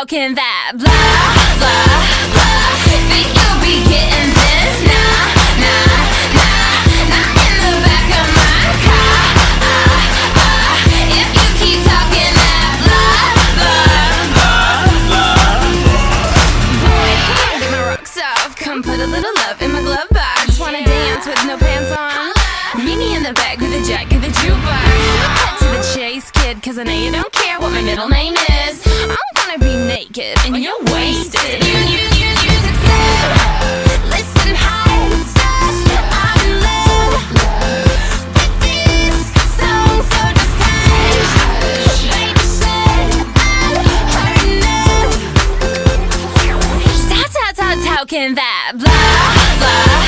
how can that blah, blah, blah? Think you'll be getting this? Nah, nah, nah, not in the back of my car. If you keep talking that blah, blah, blah, blah. Boy, come get my rocks off. Come put a little love in my glove box. Wanna dance with no pants on? Meet me in the back with a jack of the jukebox. Cut to the chase, kid, cause I know you don't care what my middle name is. I'm gonna be naked and you're wasted. You succeed. Listen, high stars, I'm in love with this song, so just hush. Baby said I've heard enough. How can that blah, blah?